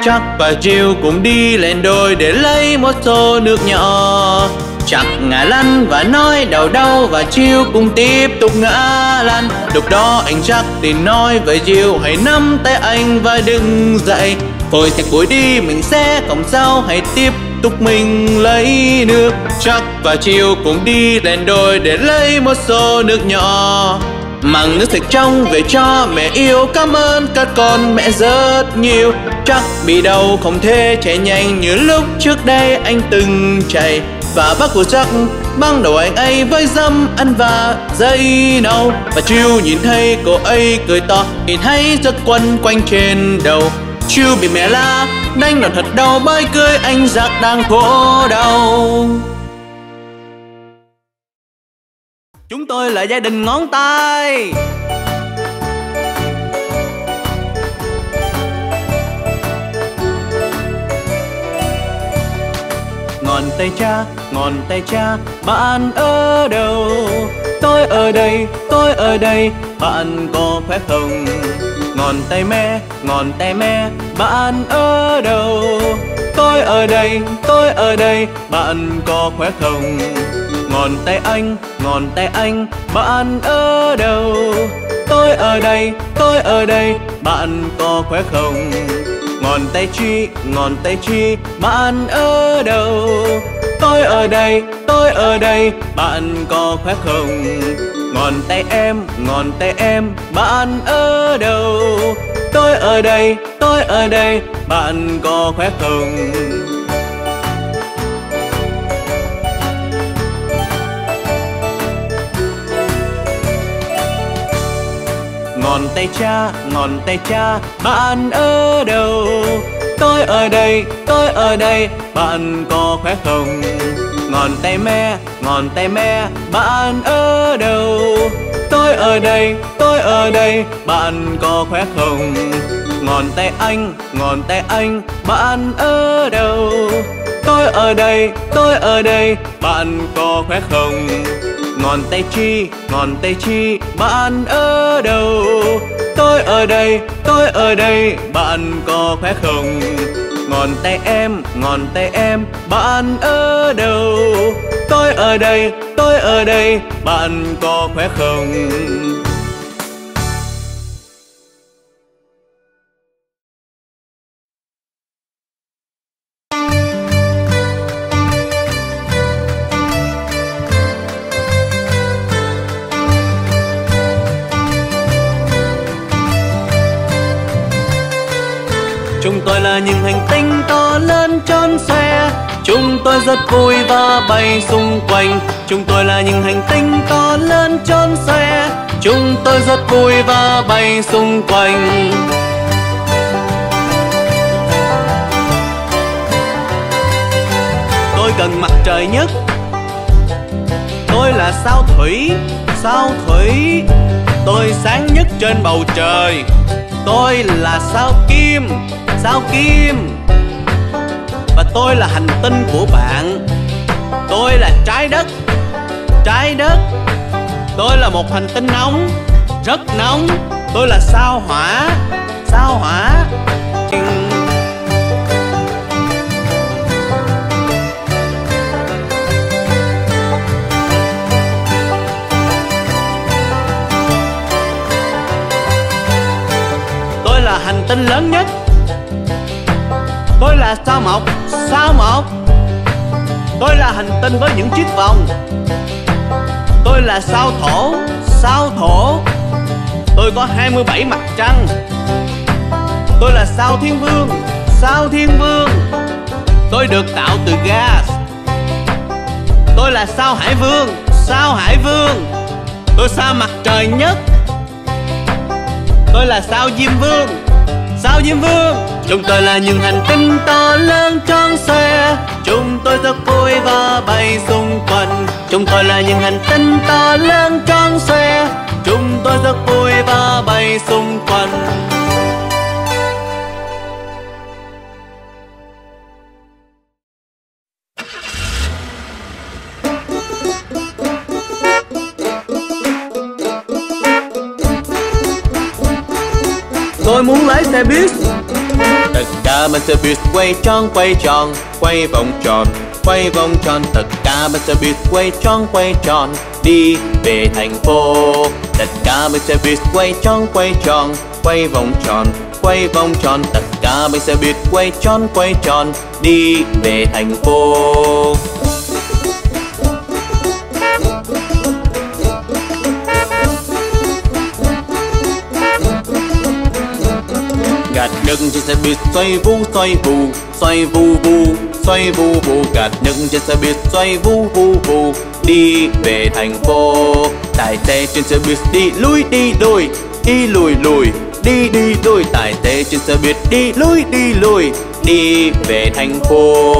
Chuck và Jill cùng đi lên đồi để lấy một xô nước nhỏ. Chuck ngã lăn và nói đau đau, và Jill cùng tiếp tục ngã lăn. Lúc đó anh Chuck thì nói với Jill: hãy nắm tay anh và đứng dậy, phôi sạch bụi đi, mình sẽ không sao, hãy tiếp tục mình lấy nước. Chuck và Jill cùng đi lên đồi để lấy một xô nước nhỏ. Mang nước sạch trong về cho mẹ yêu, cảm ơn các con mẹ rất nhiều. Chuck bị đau không thể chạy nhanh như lúc trước đây anh từng chạy, và bác của Chuck băng đầu anh ấy với dâm ăn và dây nâu. Và Jill nhìn thấy cô ấy cười to, nhìn thấy giật quấn quanh trên đầu. Jill bị mẹ la đánh đòn thật đau bởi cười anh Jack đang khổ đau. Chúng tôi là gia đình ngón tay. Ngón tay cha, bạn ở đâu? Tôi ở đây, bạn có khỏe không? Ngón tay mẹ, bạn ở đâu? Tôi ở đây, bạn có khỏe không? Ngón tay anh, bạn ở đâu? Tôi ở đây, bạn có khỏe không? Ngón tay chi, bạn ở đâu? Tôi ở đây, bạn có khỏe không? Ngón tay em, bạn ở đâu? Tôi ở đây, bạn có khỏe không? Ngón tay cha, bạn ở đâu? Tôi ở đây, bạn có khỏe không? Ngón tay mẹ, bạn ở đâu? Tôi ở đây, bạn có khỏe không? Ngón tay anh, bạn ở đâu? Tôi ở đây, bạn có khỏe không? Ngón tay chi, bạn ở đâu? Tôi ở đây, bạn có khỏe không? Ngón tay em, bạn ở đâu? Tôi ở đây, bạn có khỏe không? Chúng tôi là những hành tinh to lớn tròn xoe, chúng tôi rất vui và bay xung quanh. Chúng tôi là những hành tinh to lớn tròn xoe, chúng tôi rất vui và bay xung quanh. Tôi cần mặt trời nhất. Tôi là sao thủy. Tôi sáng nhất trên bầu trời. Tôi là sao kim. Và tôi là hành tinh của bạn. Tôi là trái đất. Tôi là một hành tinh nóng, rất nóng. Tôi là sao hỏa. Tôi là hành tinh lớn nhất. Tôi là sao Mộc. Tôi là hành tinh với những chiếc vòng. Tôi là sao Thổ. Tôi có 27 mặt trăng. Tôi là sao Thiên Vương. Tôi được tạo từ gas. Tôi là sao Hải Vương. Tôi sao mặt trời nhất. Tôi là sao Diêm Vương. Chúng tôi là những hành tinh to lớn tròn xoe, chúng tôi rất vui và bay xung quanh. Chúng tôi là những hành tinh to lớn tròn xoe, chúng tôi rất vui và bay xung quanh. Tôi muốn lái xe buýt. Tất cả bạn sẽ biết quay tròn, quay vòng tròn, quay vòng tròn. Tất cả bạn sẽ biết quay tròn, đi về thành phố. Tất cả bạn sẽ biết quay tròn, quay vòng tròn, quay vòng tròn. Tất cả bạn sẽ biết quay tròn, đi về thành phố. Gạt nước trên xe buýt xoay vu, xoay vù, xoay vu vu, xoay vu vu. Gạt nước trên xe buýt xoay vu vu vu, đi về thành phố. Tài xế trên xe buýt đi lui đi lùi, đi lùi lùi, đi đi lùi. Tài xế trên xe buýt đi lui đi lùi, đi về thành phố.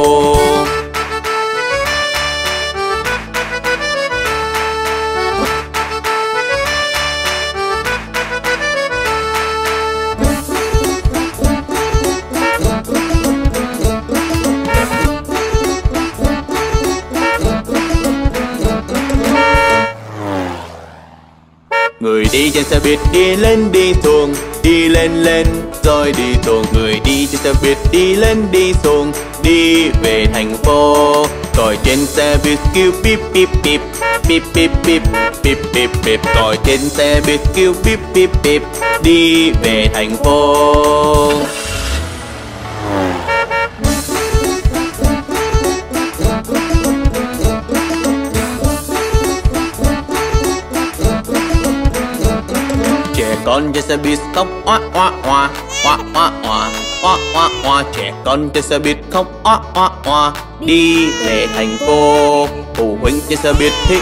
Người đi trên xe buýt đi lên đi xuống, đi lên lên rồi đi xuống. Người đi trên xe buýt đi lên đi xuống, đi về thành phố. Còi trên xe buýt kêu bíp bíp bíp, bíp bíp bíp, bíp bíp bíp. Còi trên xe buýt kêu bíp bíp bíp, đi về thành phố. Trẻ con trên xe buýt khóc oa oa oa, oa oa oa, oa oa oa. Trẻ con trên xe buýt khóc oa oa oa, đi về thành phố. Phụ huynh trên xe buýt thì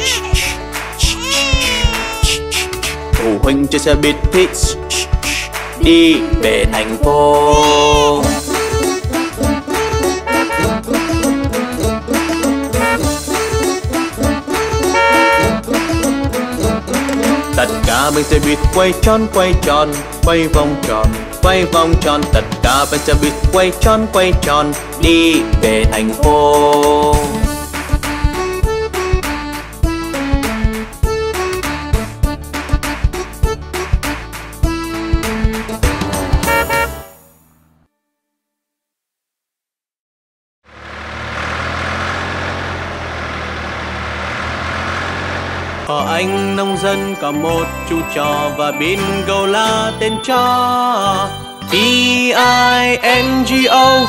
phụ huynh trên xe buýt thì đi về thành phố. Tất cả bên xe buýt quay tròn, quay vòng tròn, quay vòng tròn. Tất cả bên xe buýt quay tròn, đi về thành phố. Anh nông dân có một chú chó và bingo là tên chó. P-I-N-G-O,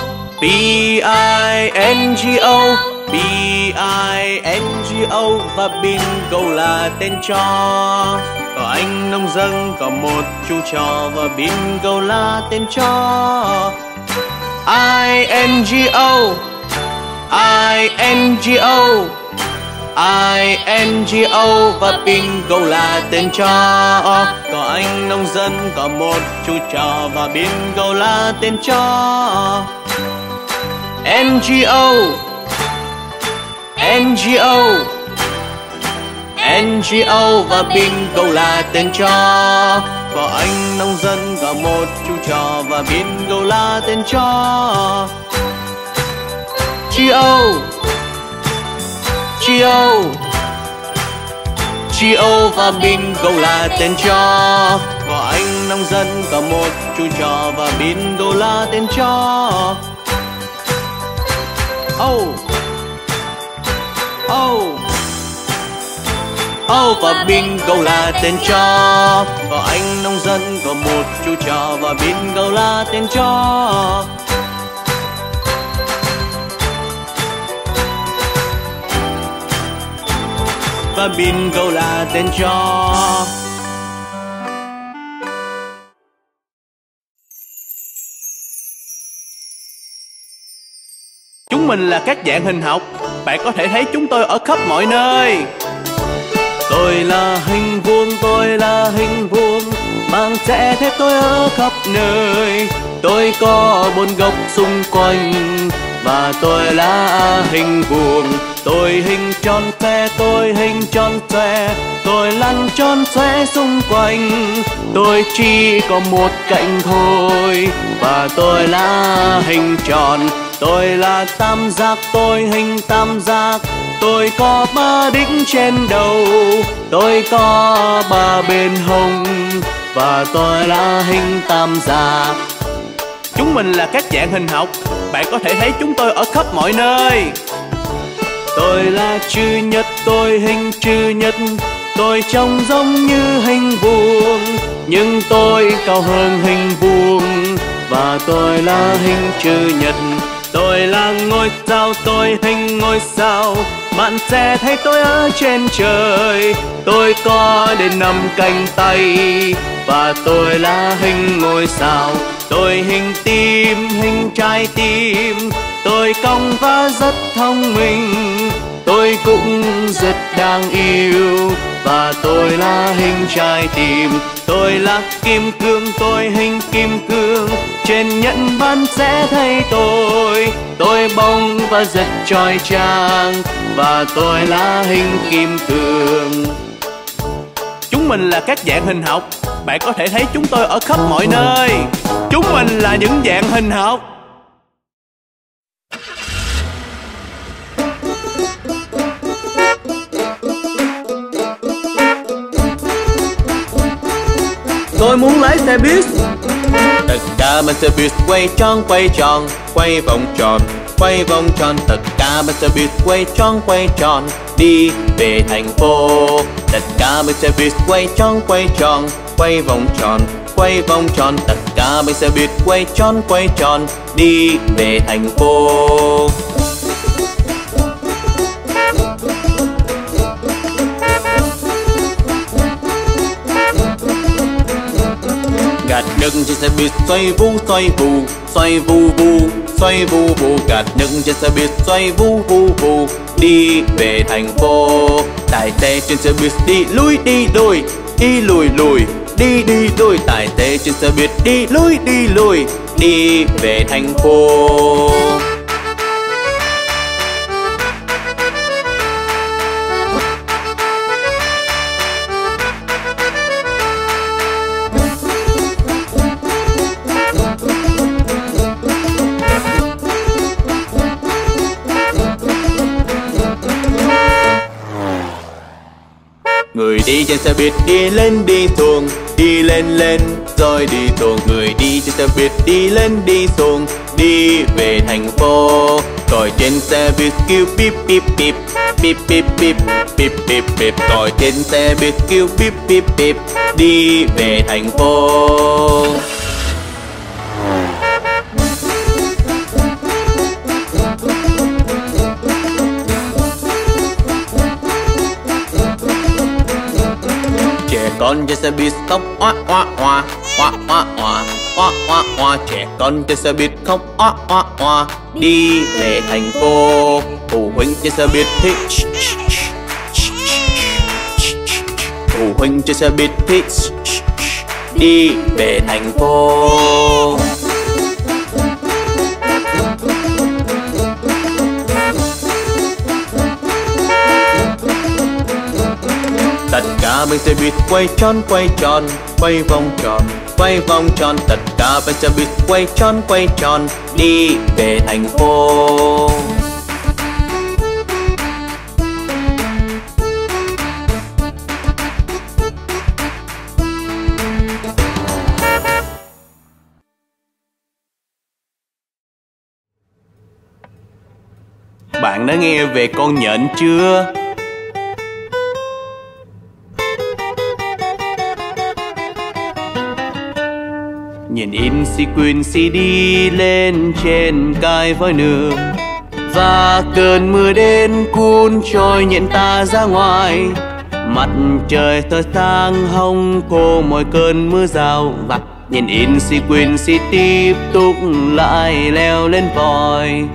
P-I-N-G-O, P-I-N-G-O và bingo là tên chó. Có anh nông dân có một chú chó và bingo là tên chó. I-N-G-O, I-N-G-O, I-N-G-O và bingo là tên chó. Có anh nông dân có một chú chó và bingo là tên chó. N-G-O, N-G-O, N-G-O và bingo là tên chó. Có anh nông dân có một chú chó và bingo là tên chó. G-O, G-O, G-O và bingo là tên chó. Có anh nông dân có một chú chó và bingo là tên chó. Oh, oh, oh và bingo là tên chó. Có anh nông dân có một chú chó và bingo là tên chó. Và bingo là tên chó. Chúng mình là các dạng hình học, bạn có thể thấy chúng tôi ở khắp mọi nơi. Tôi là hình vuông, tôi là hình vuông, mang sẽ thép tôi ở khắp nơi. Tôi có 4 góc xung quanh và tôi là hình vuông. Tôi hình tròn xoe, tôi hình tròn xoe, tôi lăn tròn xoe xung quanh. Tôi chỉ có một cạnh thôi và tôi là hình tròn. Tôi là tam giác, tôi hình tam giác. Tôi có 3 đỉnh trên đầu, tôi có 3 bên hông và tôi là hình tam giác. Chúng mình là các dạng hình học, bạn có thể thấy chúng tôi ở khắp mọi nơi. Tôi là chữ nhật, tôi hình chữ nhật. Tôi trông giống như hình vuông, nhưng tôi cao hơn hình vuông. Và tôi là hình chữ nhật. Tôi là ngôi sao, tôi hình ngôi sao. Bạn sẽ thấy tôi ở trên trời. Tôi có đến 5 cánh tay. Và tôi là hình ngôi sao. Tôi hình tim, hình trái tim. Tôi cong và rất thông minh. Tôi cũng rất đáng yêu. Và tôi là hình trái tim. Tôi là kim cương, tôi hình kim cương. Trên nhẫn bạn sẽ thấy tôi. Tôi bông và rất chói chang. Và tôi là hình kim cương. Chúng mình là các dạng hình học, bạn có thể thấy chúng tôi ở khắp mọi nơi. Chúng mình là những dạng hình học. Tôi muốn lái xe buýt. Tất cả bên xe buýt quay tròn, quay vòng tròn, quay vòng tròn. Tất cả bên xe buýt quay tròn, đi về thành phố. Tất cả bên xe buýt quay tròn, quay vòng tròn, quay vòng tròn. Tất cả bên xe buýt quay tròn, đi về thành phố. Gạt nước trên xe buýt xoay vu, xoay vu, xoay vu vu, xoay vu vu. Gạt nước trên xe buýt xoay vu vu vu, đi về thành phố. Tài xế trên xe buýt đi lui đi lùi, đi lùi lùi, đi đi lùi. Tài xế trên xe buýt đi lùi, đi về thành phố. Người đi trên xe buýt đi lên đi xuống, đi lên lên rồi đi xuống. Người đi trên xe buýt đi lên đi xuống, đi về thành phố. Còi trên xe buýt kêu bíp bíp bíp, bíp bíp bíp, bíp bíp bíp. Còi trên xe buýt kêu bíp bíp bíp, đi về thành phố. Con trên xe buýt khóc oa oa oa, oa oa oa, oa oa oa. Trẻ con trên xe buýt khóc oa oa oa, đi về thành phố. Phụ huynh trên xe buýt thì phụ huynh trên xe buýt thì đi về thành phố. Tất cả bên xe buýt quay tròn, quay vòng tròn, quay vòng tròn. Tất cả bên xe buýt quay tròn, đi về thành phố. Bạn đã nghe về con nhện chưa? Nhìn in sequin CD lên trên cái vòi nước. Và cơn mưa đến cuốn trôi nhện ta ra ngoài. Mặt trời tỏa sáng hồng khô mỗi cơn mưa rào. Và nhìn in sequin CD tiếp tục lại leo lên vòi.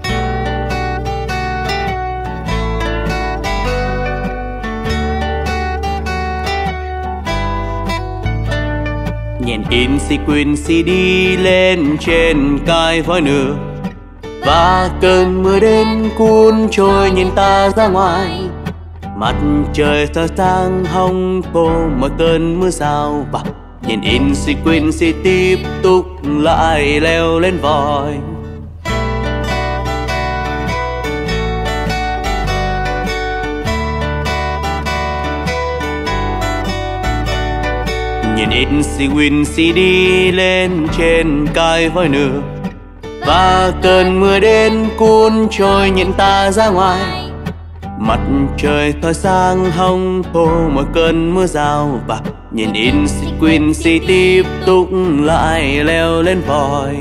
Nhìn in sequin CD lên trên cái vòi nước. Và cơn mưa đến cuốn trôi nhìn ta ra ngoài. Mặt trời tỏa sáng hồng khô mỗi cơn mưa rào. Và nhìn in sequin CD tiếp tục lại leo lên vòi. Nhìn ít xì win xì đi lên trên cái vòi nước, và cơn mưa đến cuốn trôi nhìn ta ra ngoài. Mặt trời trói sáng hong thô mỗi cơn mưa rào, và nhìn in xì queen xì tiếp tục lại leo lên vòi.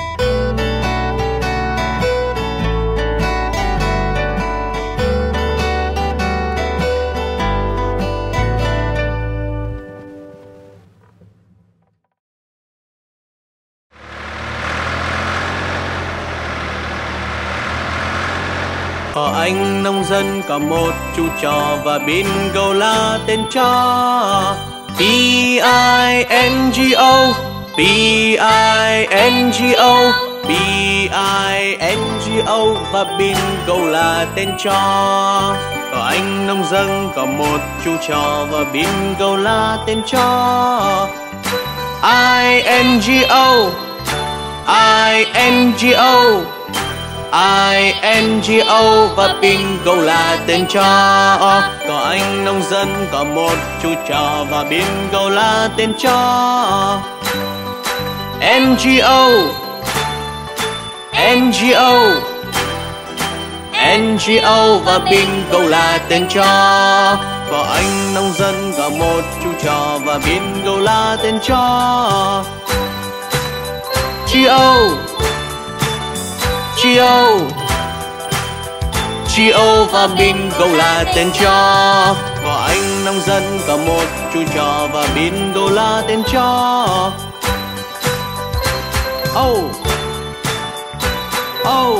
Có anh nông dân có một chú chó và bingo là tên chó. P-I-N-G-O, P-I-N-G-O, P-I-N-G-O, và bingo là tên chó. Có anh nông dân có một chú chó và bingo là tên chó. I-N-G-O, I-N-G-O, I-N-G-O, và bingo là tên chó. Có anh nông dân có một chú chó và bingo là tên chó. N-G-O, N-G-O, N-G-O, và bingo là tên chó. Có anh nông dân có một chú chó và bingo là tên chó. G-O, G-O, G-O, và bingo là tên chó. Có anh nông dân có một chú chó và bingo là tên chó. Oh, oh,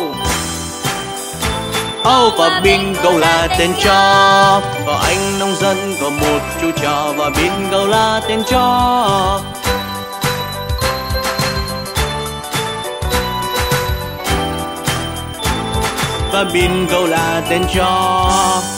oh, và bingo là tên chó. Có anh nông dân có một chú chó và bingo là tên chó. Và bingo là tên chó.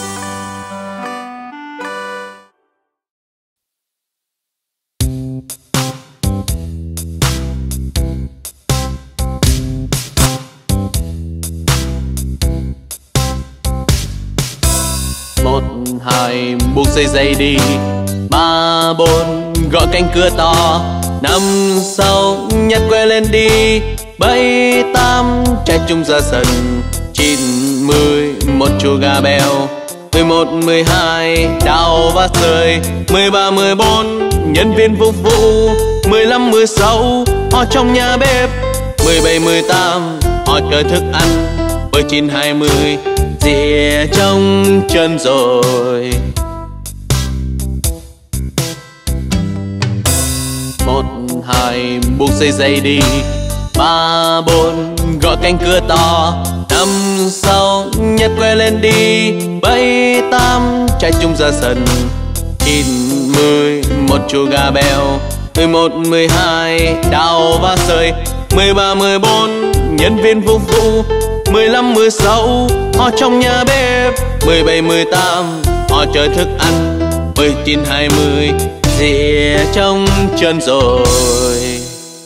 Một, hai, buộc dây đi. Ba, bốn, gõ cánh cửa to. Năm, sáu, nhặt que lên đi. Bảy, tám, chạy chung ra sân. 9, 10, một chú gà béo. 11, 12, đào và sơi. 13, 14, nhân viên phục vụ. 15, 16, họ trong nhà bếp. 17, 18, họ chờ thức ăn. 19, 20, dìa trong chân rồi. 1, 2, buộc dây đi. 3, 4, gõ cánh cửa to. 5, 6, nhặt que lên đi. 7, 8, chạy chung ra sân. 9, 10, một chú gà béo. 11, 12, đào và sơi. 13, 14, nhân viên phục vụ. 15, 16, họ trong nhà bếp. 17, 18, họ chờ thức ăn. 19, 20, dìa trong chân rồi.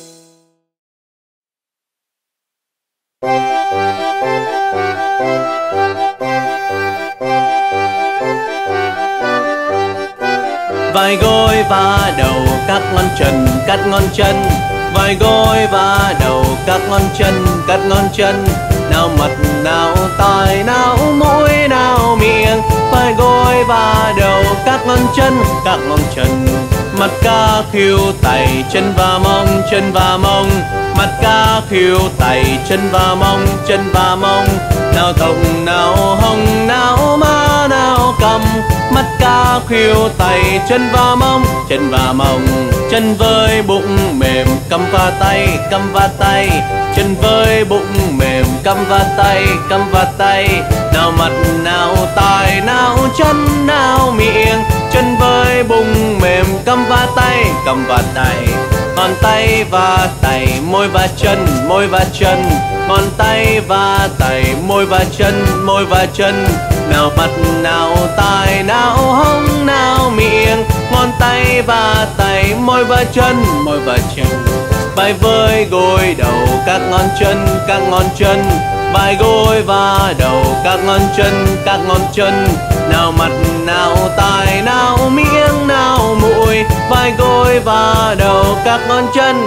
Vai gối và đầu các ngón chân, cắt ngón chân. Vai gối và đầu các ngón chân, cắt ngón chân. Nào mặt nào tai nào mũi nào miệng. Vai gối và đầu các ngón chân, các ngón chân. Mặt cá khỉu tay chân và mông, chân và mông. Mặt cá khỉu tay chân và mông, chân và mông. Nào thòng nào hông nào má nào cầm. Mắt cá khỉu tay chân và mông, chân và mông. Chân với bụng mềm cầm và tay, cầm và tay. Chân với bụng mềm cầm và tay, cầm và tay. Nào mặt nào tai nào chân nào miệng. Chân với bụng mềm cầm và tay, cầm và tay. Ngón tay và tay, môi và chân, môi và chân. Ngón tay và tay, môi và chân, môi và chân. Nào mặt nào tai nào hông nào miệng. Ngón tay và tay, môi và chân, môi và chân. Vai với gối đầu các ngón chân, các ngón chân. vai gối và đầu, các ngón chân, nào mặt nào tai nào miệng nào mũi, vai gối và đầu, các ngón chân.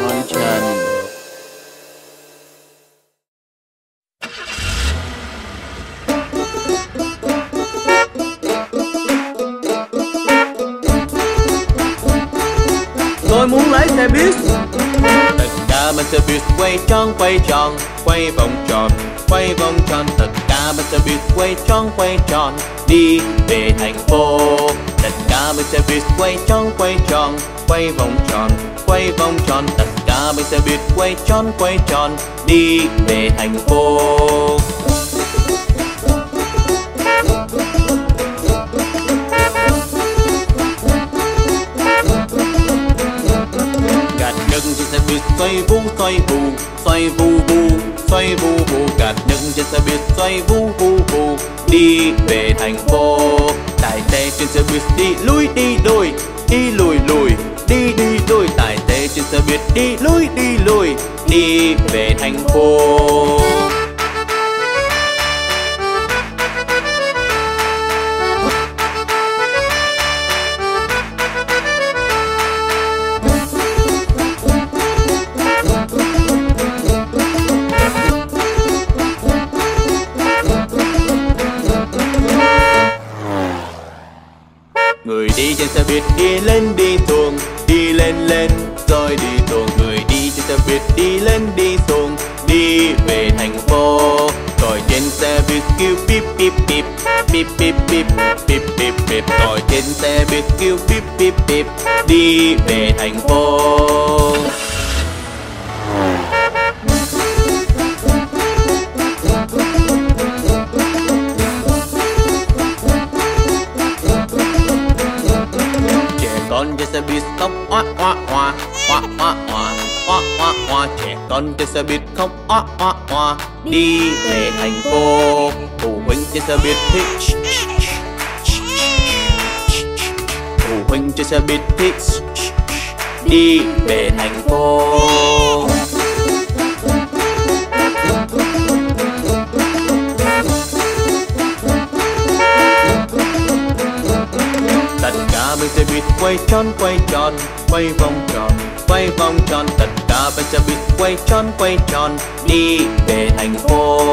Tôi muốn lái xe buýt. Tất cả bên xe buýt quay tròn, quay vòng tròn. Tất cả bên xe buýt quay tròn, đi về thành phố. Tất cả bên xe buýt quay tròn, quay vòng tròn. Tất cả bên xe buýt quay tròn, đi về thành phố. Trên xe buýt xoay vu, gạt nước trên xe buýt xoay vu, đi về thành phố. Tài xế trên xe buýt đi lui đi lùi, đi lùi. Tài xế trên xe buýt đi lui, đi về thành phố. Người đi trên xe buýt đi lên đi xuống, đi lên rồi đi xuống. Người đi trên xe buýt đi lên đi xuống, đi về thành phố. Rồi trên xe buýt kêu bíp bíp bíp, bíp bíp bíp, bíp bíp bíp. Rồi trên xe buýt kêu bíp bíp bíp, đi về thành phố. Con trên xe buýt khóc oa oa oa, oa oa oa, oa oa oa. Trẻ con trên xe buýt khóc oa oa oa, đi về thành phố. Phụ huynh trên xe buýt thích, phụ huynh trên xe buýt thích, đi về thành phố. Tất cả bên xe buýt quay tròn, quay vòng tròn. Tất cả bên xe buýt quay tròn, đi về thành phố.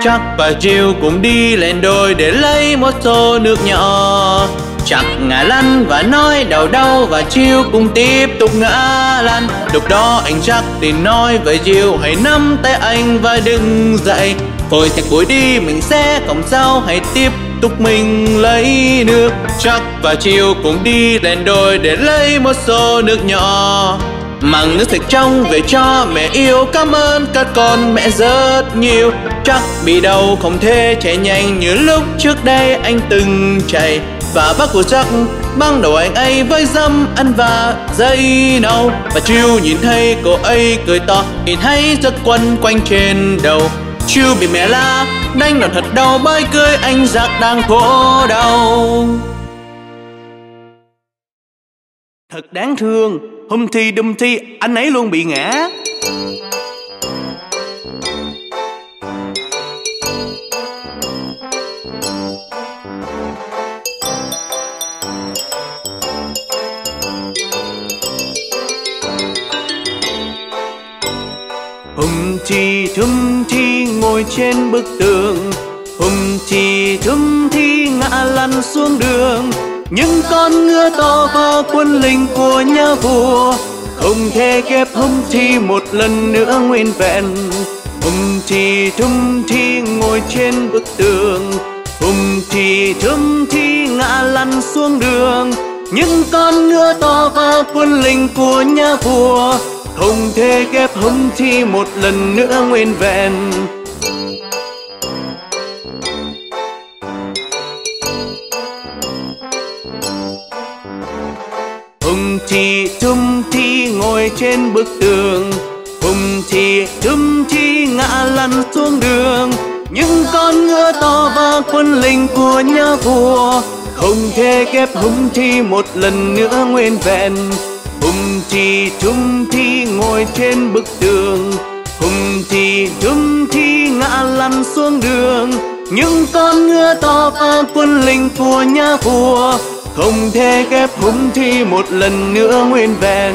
Trắc và Chiêu cùng đi lên đồi để lấy một xô nước nhỏ. Trắc ngã lăn và nói đau đau, và Chiêu cùng tiếp tục ngã lăn. Lúc đó anh Trắc thì nói với Chiêu: hãy nắm tay anh và đứng dậy, thôi sẽ cuối đi mình sẽ không sao, hãy tiếp tục mình lấy nước. Trắc và Chiêu cùng đi lên đồi để lấy một xô nước nhỏ. Mang nước sạch trong về cho mẹ yêu, cảm ơn các con mẹ rất nhiều. Trắc bị đau không thể chạy nhanh như lúc trước đây anh từng chạy, và bác của Trắc băng đầu anh ấy với dâm ăn và dây nâu. Và Chiêu nhìn thấy cô ấy cười to, nhìn thấy giấc quấn quanh trên đầu. Chiêu bị mẹ la đánh đòn thật đau, bởi cười anh Trắc đang khổ đau. Thật đáng thương, hôm thi đâm thi anh ấy luôn bị ngã. Thum thi ngồi trên bức tường, thum thi ngã lăn xuống đường. Những con ngựa to vào quân lính của nhà vua, không thể ghép Hum Thi một lần nữa nguyên vẹn. Thum thi ngồi trên bức tường, thum thi ngã lăn xuống đường. Những con ngựa to vào quân lính của nhà vua, không thể ghép Hum Thi một lần nữa nguyên vẹn. Thum thi ngồi trên bức tường, thum thi ngã lăn xuống đường. Những con ngựa to và quân lính của nhà vua, không thể ghép Hum Thi một lần nữa nguyên vẹn. Thum thi ngồi trên bức tường, thum thi ngã lăn xuống đường. Những con ngựa to và quân lính của nhà vua, không thể ghép Hum Thi một lần nữa nguyên vẹn.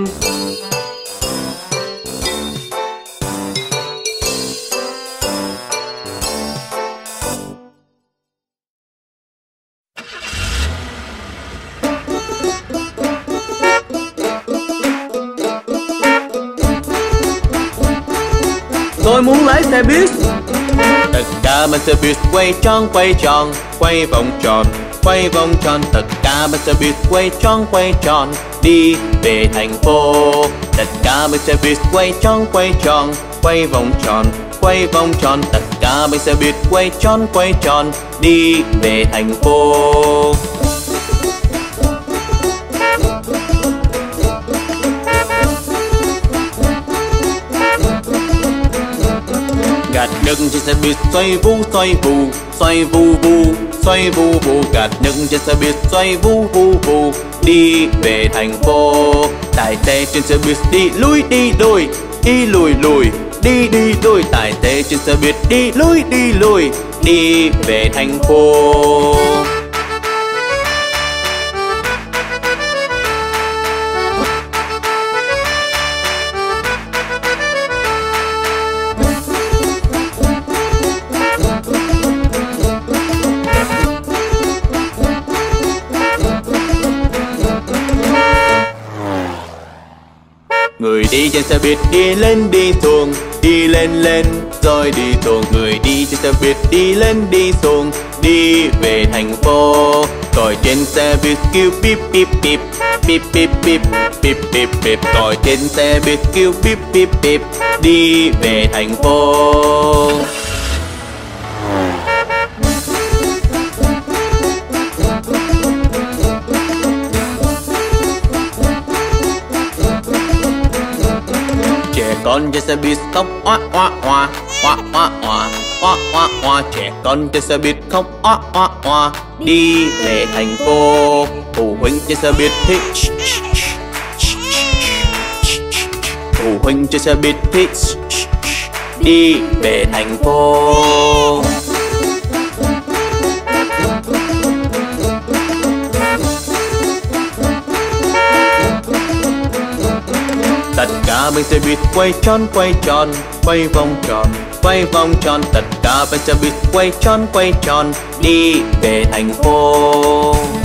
Tôi muốn lái xe buýt. Tất cả bên xe buýt quay tròn, quay vòng tròn, quay vòng tròn. Tất cả bên xe buýt quay tròn, đi về thành phố. Tất cả bên xe buýt quay tròn, quay vòng tròn, quay vòng tròn. Tất cả bên xe buýt quay tròn, đi về thành phố. Gạt nước trên xe buýt xoay vu, xoay vu, xoay vu vu, xoay vu vu. Gạt nước trên xe buýt xoay vu vu vu, đi về thành phố. Tài xế trên xe buýt đi lui đi lùi, đi lùi lùi, đi đi lùi. Tài xế trên xe buýt đi lùi, đi về thành phố. Người đi trên xe buýt đi lên đi xuồng, đi lên lên rồi đi xuồng. Người đi trên xe buýt đi lên đi xuồng, đi về thành phố. Còi trên xe buýt kêu bíp bíp bíp, bíp bíp bíp, bíp bíp bíp. Còi trên xe buýt kêu bíp bíp bíp, đi về thành phố. Con trên xe buýt khóc oa oa oa, oa oa oa, oa oa oa. Trẻ con trên xe buýt khóc oa oa oa, đi về thành phố. Phụ huynh trên xe buýt thì phụ huynh trên xe buýt thì đi về thành phố. Tất cả bánh xe buýt quay tròn quay vòng tròn, tất cả bánh xe buýt quay tròn đi về thành phố.